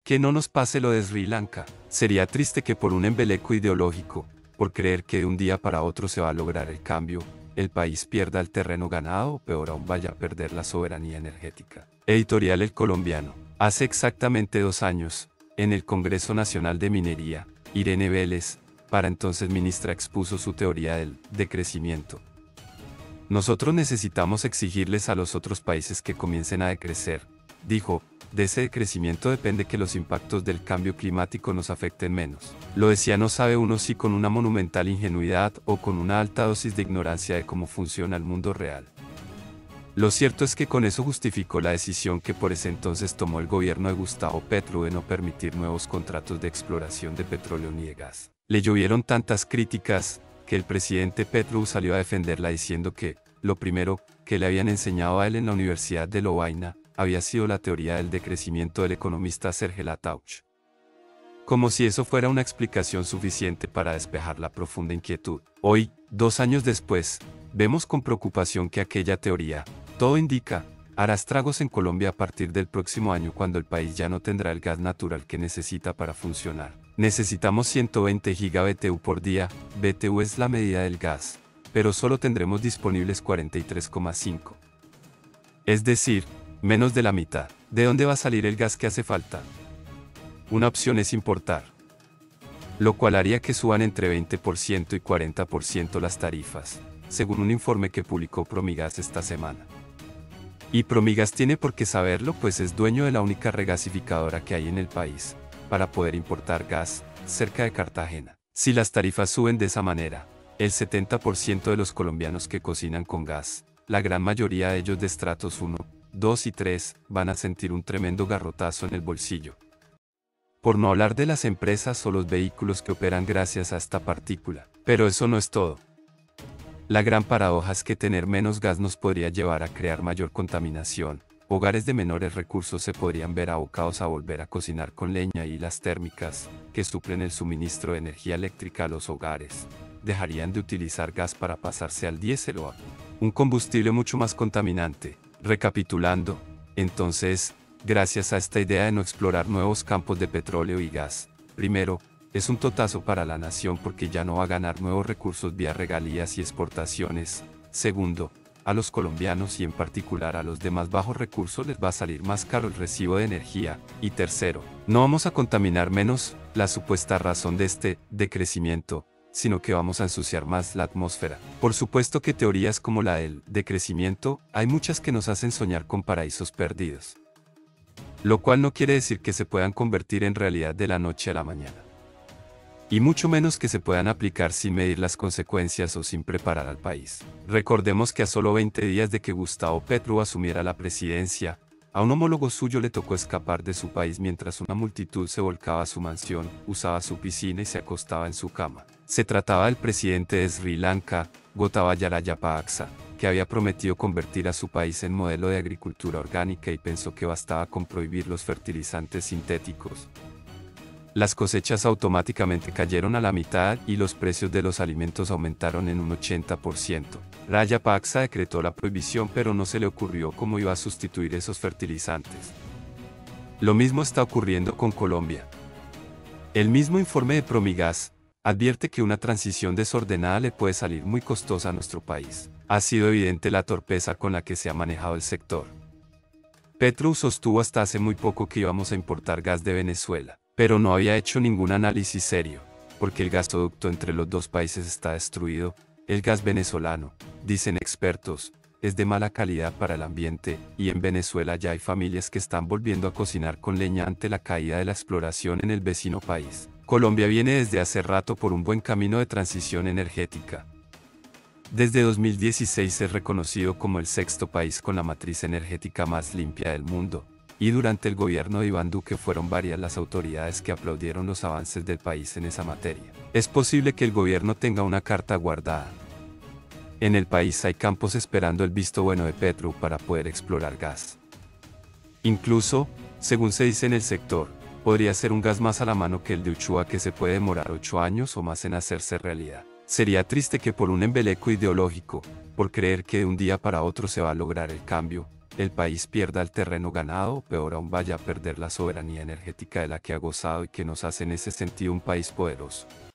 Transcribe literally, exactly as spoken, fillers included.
Que no nos pase lo de Sri Lanka. Sería triste que por un embeleco ideológico, por creer que de un día para otro se va a lograr el cambio, el país pierda el terreno ganado o peor aún vaya a perder la soberanía energética. Editorial El Colombiano. Hace exactamente dos años, en el Congreso Nacional de Minería, Irene Vélez, para entonces ministra, expuso su teoría del decrecimiento. Nosotros necesitamos exigirles a los otros países que comiencen a decrecer, dijo. De ese decrecimiento depende que los impactos del cambio climático nos afecten menos. Lo decía no sabe uno si con una monumental ingenuidad o con una alta dosis de ignorancia de cómo funciona el mundo real. Lo cierto es que con eso justificó la decisión que por ese entonces tomó el gobierno de Gustavo Petro de no permitir nuevos contratos de exploración de petróleo ni de gas. Le llovieron tantas críticas, que el presidente Petro salió a defenderla diciendo que, lo primero, que le habían enseñado a él en la Universidad de Lovaina, había sido la teoría del decrecimiento del economista Serge Latouche. Como si eso fuera una explicación suficiente para despejar la profunda inquietud. Hoy, dos años después, vemos con preocupación que aquella teoría, todo indica, hará estragos en Colombia a partir del próximo año cuando el país ya no tendrá el gas natural que necesita para funcionar. Necesitamos ciento veinte giga-B T U por día, B T U es la medida del gas, pero solo tendremos disponibles cuarenta y tres coma cinco. Es decir, menos de la mitad. ¿De dónde va a salir el gas que hace falta? Una opción es importar, lo cual haría que suban entre veinte por ciento y cuarenta por ciento las tarifas, según un informe que publicó Promigas esta semana. Y Promigas tiene por qué saberlo, pues es dueño de la única regasificadora que hay en el país, para poder importar gas, cerca de Cartagena. Si las tarifas suben de esa manera, el setenta por ciento de los colombianos que cocinan con gas, la gran mayoría de ellos de estratos uno, dos y tres, van a sentir un tremendo garrotazo en el bolsillo. Por no hablar de las empresas o los vehículos que operan gracias a esta partícula. Pero eso no es todo. La gran paradoja es que tener menos gas nos podría llevar a crear mayor contaminación. Hogares de menores recursos se podrían ver abocados a volver a cocinar con leña y las térmicas, que suplen el suministro de energía eléctrica a los hogares, dejarían de utilizar gas para pasarse al diésel o a un combustible mucho más contaminante. Recapitulando, entonces, gracias a esta idea de no explorar nuevos campos de petróleo y gas, primero, es un totazo para la nación porque ya no va a ganar nuevos recursos vía regalías y exportaciones. Segundo, a los colombianos y en particular a los de más bajos recursos les va a salir más caro el recibo de energía. Y tercero, no vamos a contaminar menos, la supuesta razón de este decrecimiento, sino que vamos a ensuciar más la atmósfera. Por supuesto que teorías como la del decrecimiento, hay muchas que nos hacen soñar con paraísos perdidos. Lo cual no quiere decir que se puedan convertir en realidad de la noche a la mañana. Y mucho menos que se puedan aplicar sin medir las consecuencias o sin preparar al país. Recordemos que a solo veinte días de que Gustavo Petro asumiera la presidencia, a un homólogo suyo le tocó escapar de su país mientras una multitud se volcaba a su mansión, usaba su piscina y se acostaba en su cama. Se trataba del presidente de Sri Lanka, Gotabaya Rajapaksa, que había prometido convertir a su país en modelo de agricultura orgánica y pensó que bastaba con prohibir los fertilizantes sintéticos. Las cosechas automáticamente cayeron a la mitad y los precios de los alimentos aumentaron en un ochenta por ciento. Rajapaksa decretó la prohibición, pero no se le ocurrió cómo iba a sustituir esos fertilizantes. Lo mismo está ocurriendo con Colombia. El mismo informe de Promigas advierte que una transición desordenada le puede salir muy costosa a nuestro país. Ha sido evidente la torpeza con la que se ha manejado el sector. Petro sostuvo hasta hace muy poco que íbamos a importar gas de Venezuela, pero no había hecho ningún análisis serio, porque el gasoducto entre los dos países está destruido. El gas venezolano, dicen expertos, es de mala calidad para el ambiente, y en Venezuela ya hay familias que están volviendo a cocinar con leña ante la caída de la exploración en el vecino país. Colombia viene desde hace rato por un buen camino de transición energética. Desde dos mil dieciséis es reconocido como el sexto país con la matriz energética más limpia del mundo, y durante el gobierno de Iván Duque fueron varias las autoridades que aplaudieron los avances del país en esa materia. Es posible que el gobierno tenga una carta guardada. En el país hay campos esperando el visto bueno de Petro para poder explorar gas. Incluso, según se dice en el sector, podría ser un gas más a la mano que el de Uchua, que se puede demorar ocho años o más en hacerse realidad. Sería triste que por un embeleco ideológico, por creer que de un día para otro se va a lograr el cambio, el país pierda el terreno ganado o peor aún vaya a perder la soberanía energética de la que ha gozado y que nos hace en ese sentido un país poderoso.